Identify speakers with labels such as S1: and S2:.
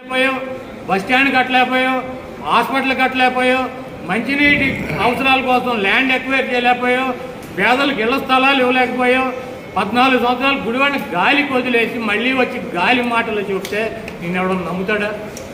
S1: Bus stand కట్టలేకపోయావు, hospital కట్టలేకపోయావు, మంచినీటి అవసరాల కోసం ల్యాండ్ ఎక్వైర్ చేయలేకపోయావు, పేదలకు ఇళ్ల స్థలాలు ఇవ్వలేకపోయావు. 14 సంవత్సరాలు గుడివాడిని గాలికి వదిలేసి మళ్ళీ వచ్చి గాలి మాటలు చెప్తే నేను ఎవడన్నా నమ్ముతాడా?